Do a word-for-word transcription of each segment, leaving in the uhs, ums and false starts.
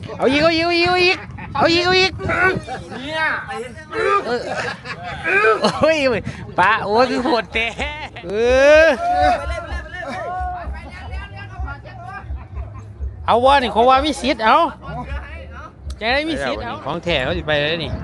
เอาอีกเอาอีกเอาอีกเอาอีกเอาอีกเนี่ยโอ้ยป้าโอ้ยคือโหดแท้เออเอาวะนี่เขาว่ามีสิทธิ์เอาจะได้มีสิทธิ์เอาของแท้เขาจะไปเลยนี่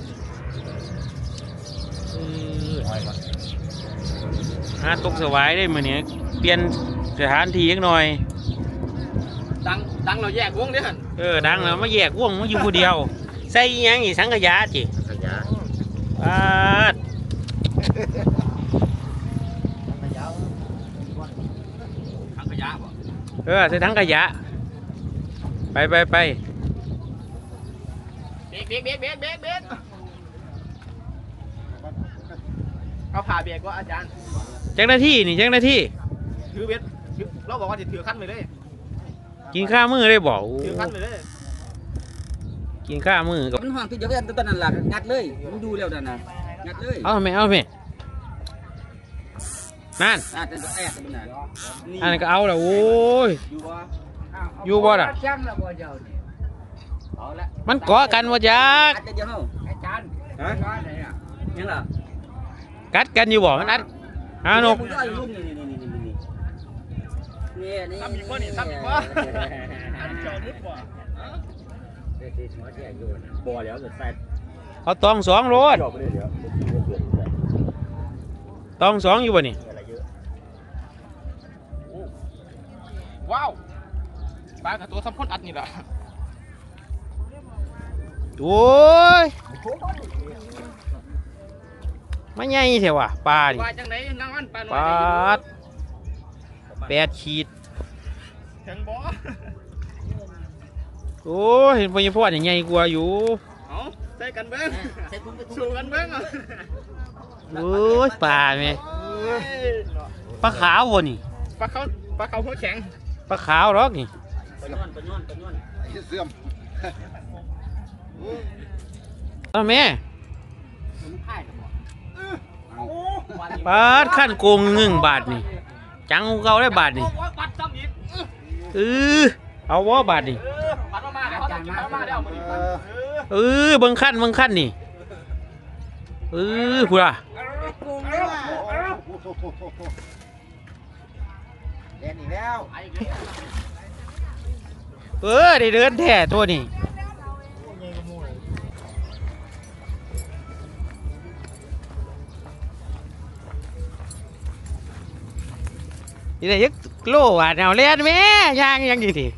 หาตกสวายได้มาเนี่ยเปลี่ยนสถานที่อีกหน่อยดังดังเราแยกวงเนี่ยเออดังเรามาแยกวงมาอยู่คนเดียวใส่ยังอีสังขยาจิสังขยาอ่าสังขยาป่ะเออใส่ทั้งขยะไปไปไปเบรกเบรกเบรกเบรกเบรกเบรกเอาผ่าเบรกว่าอาจารย์เจ้าหน้าที่นี่เจ้าหน้าที่ถือเบรกเราบอกว่าจะถือขั้นไปเลยกินข้ามือได้บอกถือขั้นไปเลยกินข้ามือกับมันห่างที่เดียวกันตอนนั้นหลักงัดเลยมึงดูแล้วนั่นนะงัดเลยเอาไหมเอาไหมนั่นอ่าแต่แอบมันน่ะอันนี้ก็เอาแล้วโอ้ยอยู่บ่ล่ะมันเกาะกันวะจักเดียวอาจารย์ฮะยังล่ะกัดกันอยู่บ่มันอัดฮานกนี่นี่ซ้ำอีกบ่นี่ซ้ำอีกบ่อันจอมุดบ่บ่แล้วจะใส่เอาตองสองโลดตองสองอยู่บ่นี่ว้าวปลากับตัวซ้ำพ่นอัดนี่แหละโอ้ยไม่ใหญ่เถอะวะปลาดิปลาแปดขีดโอ้เห็นพญาพอดอย่างใหญ่กว่าอยู่เอาใส่กันเบิ้งสู้กันเบิ้งโอ้ยปลาไหมปลาขาววะนี่ปลาเขาปลาเขาหัวแข็งปลาขาวหรอกนี่เอาแม่ปาดขั้นโกงหนึ่งบาทนี่จังเขาได้บาทนี่เออเอาวะบาทนี่เออเบิ้งขั้นเบิ้งขั้นนี่เออพูดอะเออได้เดินแท้ตัวนี้นี่ได้ยักโลว่ะแนวเล่นแม่ย่างยังดีที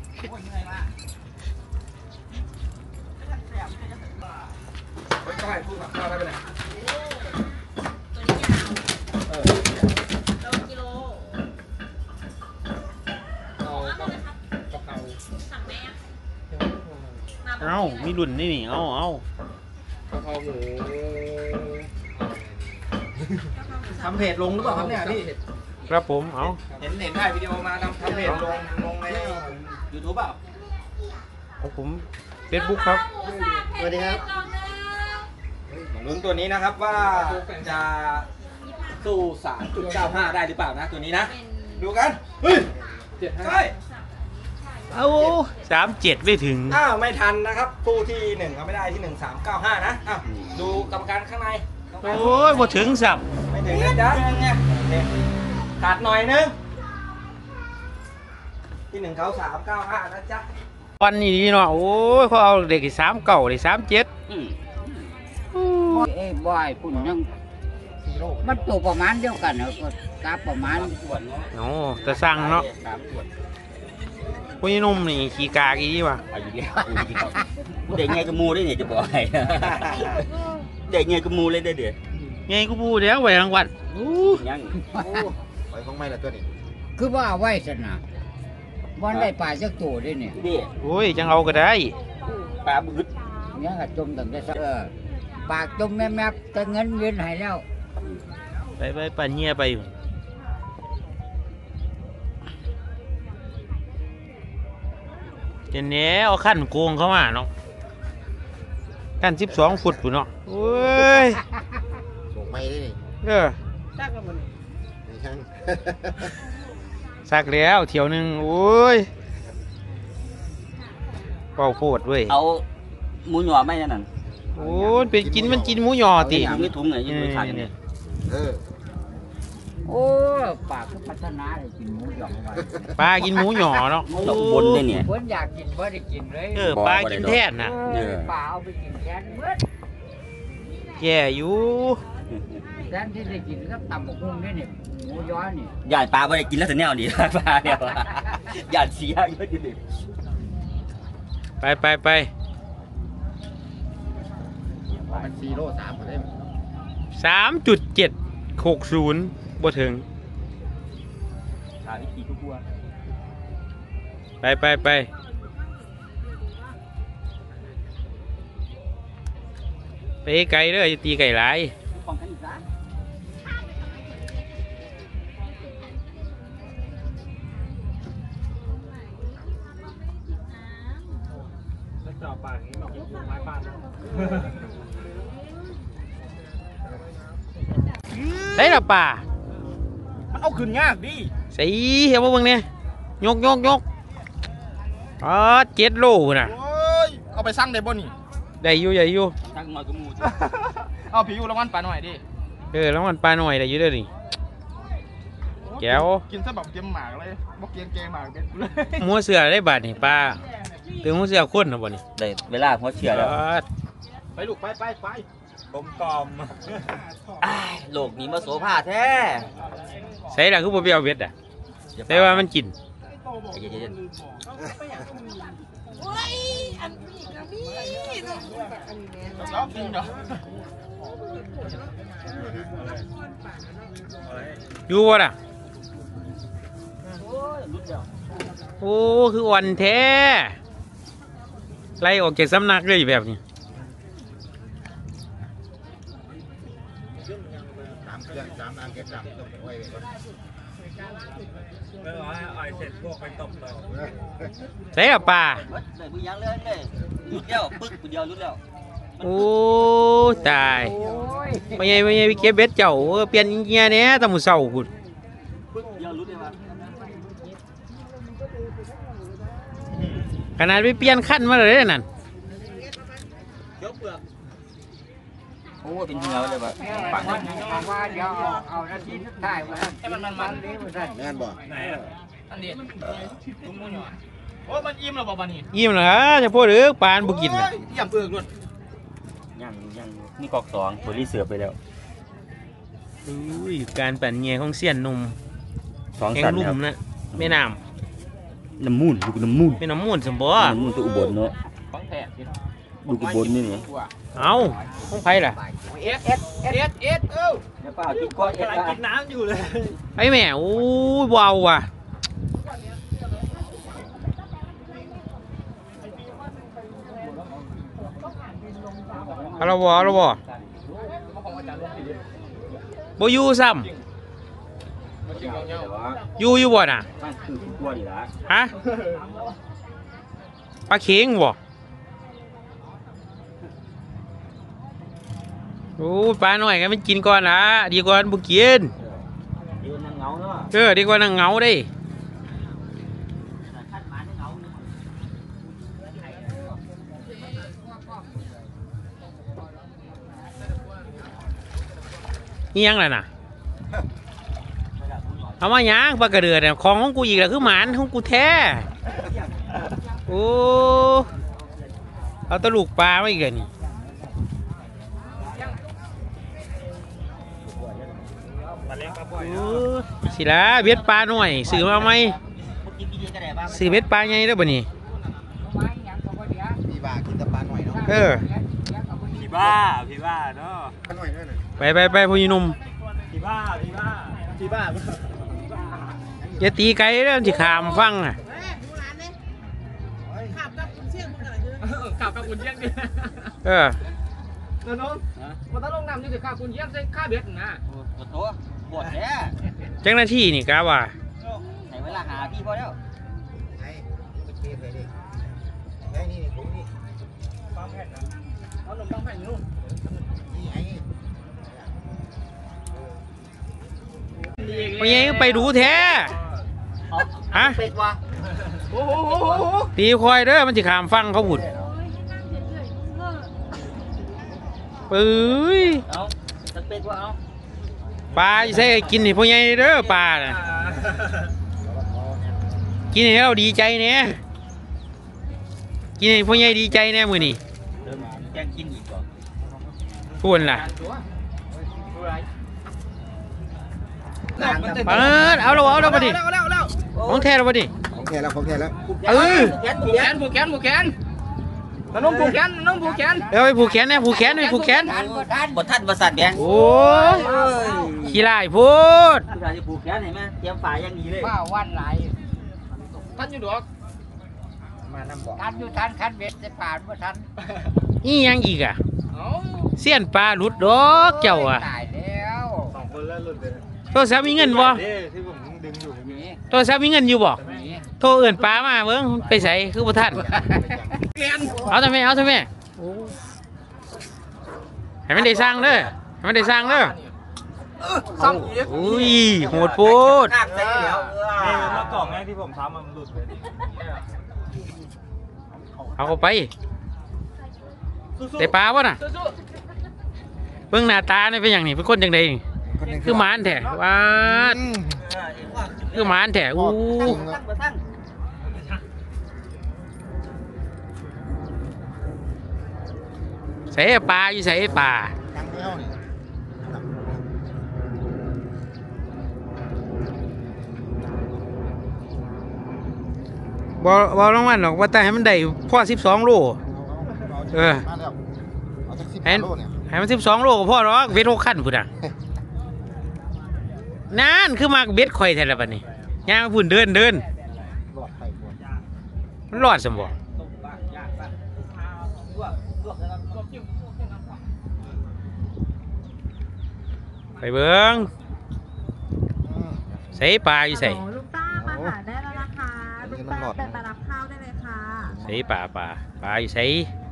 เอามีรุ่นนี่นี่เอาเอาทำเพจลงหรือเปล่าครับเนี่ยพี่ครับผมเอาเห็นเห็นถ่ายวิดีโอมาทำทำเพจลงลงในยูทูบเปล่าของผมเฟซบุ๊กครับสวัสดีครับลุ้นตัวนี้นะครับว่าจะสู้ สามจุดเก้าห้า ได้หรือเปล่านะตัวนี้นะดูกันเฮ้ยใช่เอาสามเจ็ดไม่ถึงอ้าวไม่ทันนะครับคู่ที่หนึ่งเขาไม่ได้ที่หนึ่งสามเก้าห้านะอ้าวดูกรรมการข้างในโอ้ยพอถึงสับไม่ถึงนะจ๊ะเนี่ยขาดหน่อยนึงที่หนึ่งเขาสามเก้าห้านะจ๊ะวันนี้เนาะโอ้ยเขาเอาเด็กสามเก่าเด็กสามเจ็ดเอ้บ่อยปุ่นยังมันตัวประมาณเดียวกันเนาะกาประมาณโอ้แต่สั่งเนาะพวกนี้นุ่มนี่ขี้กากอีว่ะเด็กไงกระมูได้เนี่ยจะบอกให้เด็กไงกระมูเลยได้เด็ดไงกูพูดแล้วไว้รางวัลยังไว้ของไม่ละตัวนี้คือว่าไว้สนะวันได้ปลาจักตัวได้เนี่ยโอ้ยจังเอาก็ได้ปลาบึ้ดเนี่ยก็จมตั้งแต่เออปากจมแม่แม่แต่เงินเงินหายแล้วไปไปปลาเงี้ยไปเจนเนี้ยเอาขั้นโกงเข้ามาเนาะขั้นสิบสองฟุตปุ่นเนาะโอ้ยส่งไม่ได้นี่เออซักแล้วมันซักแล้วเที่ยวหนึ่งโอ้ยไปเป่าโพดด้วยเอาหมูหยอไม่นั่นโอ้ยเป็นกินมันกินหมูหยอติถุงนี่ถุงไหนยืนถ่ายเนี่ยเออโอ้ปากก็พัฒนาเลยกินหมูหยองไปปลากินหมูหยอเนาะตกบนได้เนี่ยคนอยากกินบ่ได้กินเลยเออปลากินแทนน่ะเออปลาเอาไปกินแทนเบิดแย่อยู่แทนที่ได้กินก็ตำบักหุ่งนี่นี่หมูย้อนนี่หยาดปลาไม่ได้กินแล้วแต่แนวนี้ปลาเนี่ยหยาดเสียเยอะจริงไปไปไปมันสี่โลสามเลยสามจุดเจ็ดหกศูนย์บ่ถึงชาวิธีทุกวัวไปไปไปไปไกลเด้ออย่าตีไก่หลายของกันอีกนะใส่ละป่ามันเอาขึ้นยากดิใส่เห็นบ่เบิ่งเนี่ยยกยกยกอ๋อเจ็ดโลน่ะโอ้ยเอาไปสั่งได้บ่นี่ได้อยู่ได้อยู่ตั้งมากับมูเอาผิวรางวัลปลาหน่อยดิเออแล้วมันปลาหน่อยได้อยู่เด้อนี่ แก้วกินซะแบบเกมหมากเลยบ่เกมเกมหมากเป็นเลยหมัวเสือได้บาทนี่ปลาถึงหมัวเสือคนนะบ่นี่ได้เวลาพอเชื่อแล้วไปลูกไปไปไปกลมกลมโลกนี้มาโสภาแท้ใส่ละคือบ่ไปเอาเบ็ดอ่ะแต่ว่ามันกินเย็นแล้วกินเหรออยู่บ่ล่ะโอ้คืออ่อนแท้ไล่ออกจากสำนักเลยแบบนี้สามเครื่องสามอันเก็บดำต้องไว้ไว้ก่อนใส่ละปลาเลยมือยังเลยเลยรุดแล้วปึ๊กเดียวรุดแล้วโอ้ตายไม่ใช่ไม่ใช่ไปเก็บเบ็ดเจ้าเออเปลี่ยนเงี้ยเนี่ยตะมื้อเช้าพุ่นปึ๊กเดียวรุดเลยว่ะขนาดไปเปลี่ยนขั้นมาเลยนั่นโอ้เป็นเหงาเลยว่ะปังว่าเดี๋ยวเอาเอานาทีสุดท้ายมาให้มันมันมันนี้มันได้แม่นบ่อันนี้ตุ้มมูหน่อยโอ้มันอิ่มแล้วบ่บัดนี้ยิ้มเหรอจะพูดหรือปานบุกินน่ะย่ำเอิกluôn ยังยังนี่กอกสองตัวรีเสือไปแล้วอุ้ยการปั่นเงี้ยของเสี้ยนหนุ่มสองแข่งสันลุ่ครับมนะแม่น้น้ำมูลดูน้ำมูลำแม่น้ำมูลสมบ่น้ำมูลตัวอุบลเนาะของแท้ดูอุบลนี่นี่เอาของไผ่ล่ะเอสเอสเอสเอสเอ้าเดี๋ยวป้ากินก้อนเอ็ดละกินน้ำอยู่เลยไอ้แม่โอ้ยว้าวว่ะเอาละบ่เอาละบ่บ่อยู่ซ้ำอยู่อยู่บ่น่ะมันคือตัวดีละฮะปลาเข็งบ่โอ้ยปลาหน่อยกันมันกินก่อนนะดีกว่าบุกินยืนนั่งเงาเนาะเออดีกว่านั่งเหงาได้นี่ยังไงน่ะเอามาหยังปลากระเดือดเนี่ยของของกูอีกแล้วคือหมานของกูแท้โอ้เอาตะลูกปลามาอีกเลยนี่โอ้สิละเบ็ดปลาหน่อยซื้อมาไหมซื้อเบ็ดปลาไงเด้อบ่นี่พี่บ้ากินแต่ปลาหน่อยเนาะเออพี่บ้าพี่บ้าเนาะปลาหน่อยด้วยน่ะไปไปไปพูนหนุ่มพี่บ้าพี่บ้าที่บ้านอย่าตีไกลเด้อสิขามฟังอ่ะขับกับคุณเยี่ยงดิเออน้องมันต้องลงน้ำนี่สิข้าคุณเยี่ยงใส่ข้าเบ็ดนะปวดตัวปวดแท้เจ้าหน้าที่นี่กะว่าไหนเวลาหาพี่พอแล้วไอ้ไปเก็บไปดิไอ้นี่ผมนี่เอาหนุ่มต้องแผ่นนู่นนี่ไอ้ไปยังไปดูแท้ฮะเป็ดวะโอ้โหตีคอยเด้อมันจะขามฟังเขาบุดปื้ยเอาสเปกว่าเอาปลาใส่กินนี่พ่อใหญ่เด้อปลาน่ะกินให้เราดีใจเนี่ยกินให้พ่อใหญ่ดีใจแน่มือนี่เริ่มแกงกินอีกก่อนพูดล่ะเปิดเอาแล้วเอาแล้วมาดิของแท้แล้วมาดิของแท้แล้วของแท้แล้วเออแขนผูกแขนผูกแขนผูกแขนน้องผูกแขนน้องผูกแขนเดี๋ยวไปผูกแขนนะผูกแขนไปผูกแขนทันบ่ทันบทท่านประสาทแดงโอ้ยขี้ไล่พูดผู้ชายจะผูกแขนเห็นไหมเตรียมฝ่ายอย่างดีเลยว่าวันไหลท่านอยู่ดอกมานำบอกทันอยู่ทันคันเบ็ดจะผ่านบ่ทันนี่ยังอีกอ่ะเสี้ยนปลาหลุดดอกเจ้าอ่ะตายแล้วสองคนแล้วหลุดเลยโทรศัพท์มีเงินบ่ที่ผมดึงอยู่มีโทรศัพท์มีเงินอยู่บ่มีโทรเอื่นปลามาเบิ้งไปใส่คือบ่ทันเอาทำไมเอาทำไมให้มันได้สร้างเด้อให้มันได้สร้างเด้อซ้ำอีกอุ้ยโหดพูดหักใจเดียวนี่รอบสองแรกที่ผมทำมันหลุดไปเอาเข้าไปได้ปลาวะน่ะเบิ่งหน้าตาเนี่ยเป็นอย่างนี้เป็นคนจังไดนี่คือหมานแท้ว้าดคือหมานแท้อู้ท่านประท่านใส่ปลาอยู่ใส่ปลาตั้งไม่เอานี่บ่บ่รางวัลหรอกว่าแต่ให้มันได้พอสิบสองโลเออมาแล้วเอาจากสิบให้โลเนี่ยให้มันสิบสองโลก็พอหรอกเบ็ดหกขั้นพุ่นอ่ะนั่นคือมากเบ็ดข่อยแท้ละบัดนี้ย่างพุ่นเดินเดินหลอดไข่หมดมันรอดสมบ่ไปเบิ่งใส่ปลาอยู่ใส่ลูกต้ามาหาได้แล้วนะคะลูกต้าเดินมารับข้าวได้เลยค่ะใส่ปลาปลาปลาอยู่ใส่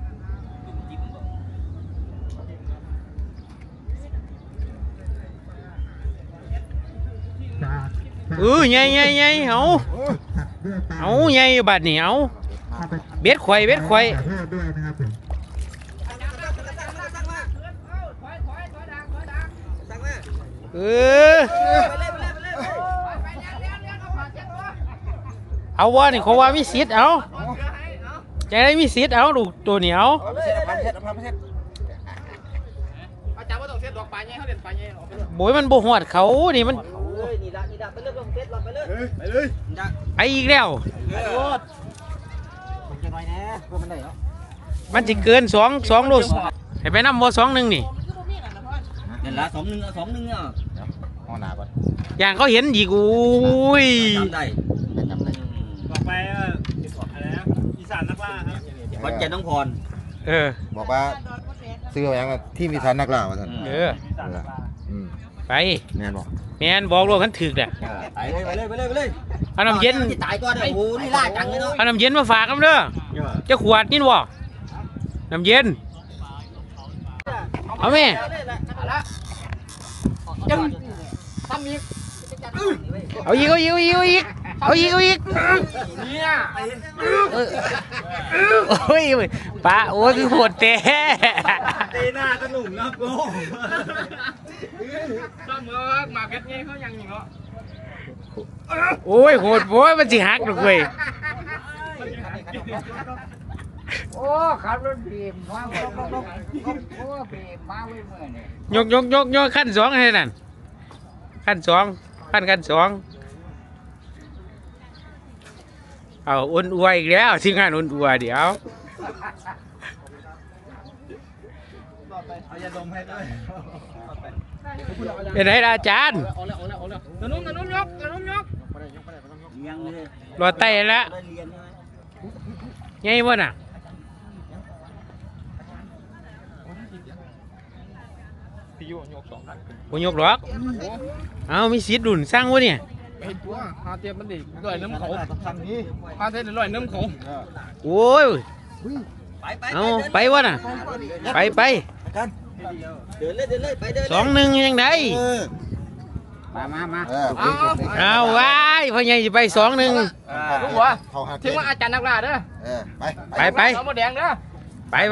เออใหญ่ใหญ่ใหญ่เอาเอาใหญ่บัดนี่เอาเบ็ดข่อยเบ็ดข่อยเออเอาว่านี่เขาว่ามีสิทธิ์เอาจะได้มีสิทธิ์เอาดูตัวเหนียวพันเช็ดพันเช็ดอาจารย์ว่าต้องเซตดอกปลาใหญ่เขาเด่นปลาใหญ่ออกไปเลยโบยมันโบหวดเขานี่มันเฮ้ยนี่ละนี่ละไปเรื่อยลงเซตลงไปเลยไปเลยไออีกแล้วมันจะน้อยแน่เพื่อมันได้เนาะมันจะเกินสองสองโลให้ไปน้ำโบสองหนึ่งนี่เห็นละสองหนึ่งเอาสองหนึ่งอ่ะห้องหนาก่อนอย่างเขาเห็นอีกอุ้ยจำได้จำได้ต่อไปเอ่ออะไรนะอีสานนักล่าครับขอนแก่นน้องพรเออบอกว่าซื้อมาอย่างที่มีทันนักล่าวะท่านเอออีสานนักล่าอืมไปแม่นบอกแมนบอกโลกขันถึกแหละไปเลยไปเลยไปเลยไปเลยเอาน้ำเย็นตายก่อนโอ้โหนี่ล่าจังเลยเนาะเอาน้ำเย็นมาฝากกันเด้อจะขวดนี่วะน้ำเย็นเอาแม่เอาอีกเอาอีกเอาอีกเอาอีกเอาอีกเอาอีกเนี่ยเออโอ้ยป้าโอ้ยคือโหดแต่ตีหน้าขนุ่มนะโก้ก็เมื่อมาเพชรนี่เขายังอยู่เนาะโอ้ยโหดโว้ยมันสิหักหรอกเว้ยโอ้ขับรถบีมมาบ่บ่บ่โอ้บีมมาไว้เมื่อนี่ยกยกยกยกขั้นสองให้นั่นขั้นสองขั้นขั้นสองเอาอุ่นอวยอีกแล้วที่งานอุ่นอวยเดี๋ยวเอายาดมให้ด้วยเป็นไรล่ะอาจารย์เอาแล้วเอาแล้วเอาแล้วกระนุ่มกระนุ่มยกกระนุ่มยกยังเลยรอไต่แล้วได้เรียนใช่ไหมไงวะน่ะพี่ยุยกสองพันผมยกหรอกเอามีสิทธิ์ดุนสร้างวะเนี่ยเห็นตัวหาเทียมมันดิลอยน้ำเขาทางนี้หาเทียมลอยน้ำเขาโอ้ยไปไปเอาไปวะน่ะไปไปกันเดินเลยเดินเลยไปเดินสองหนึ่งยังไงเออเมามามาเออเอาไว้พ่อใหญ่จะไปสองหนึ่งลูกหัวถึงว่าอาจารย์นักล่าเด้อเออไปไปไปเอาหมดแดงเด้อไปไป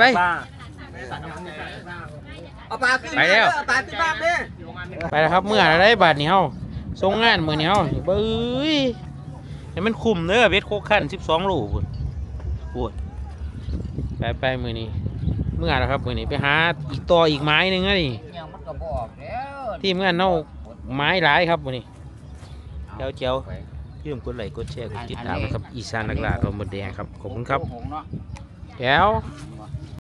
เอาปลาขึ้นไปแล้วเอาปลาขึ้นบ้านดิไปแล้วครับเมื่อไรบาทนี้เฮาส่งงานมือนี้เฮาเบ้ยให้มันคุมเด้อเบ็ดโคกขั้นสิบสองโลพุ่นปวดไปไปมือนี้เมื่อแล้วครับมือนี้ไปหาอีกต่ออีกไม้หนึ่งนะนี่ยังมันก็บอกแล้วทีมงานเนาไม้หลายครับมือนี้เจ้าเจ้าพี่ผมกดไลค์กดแชร์กดติดตามนะครับอีสานนักล่าตัวมดแดงครับขอบคุณครับหงเนาะแก้วม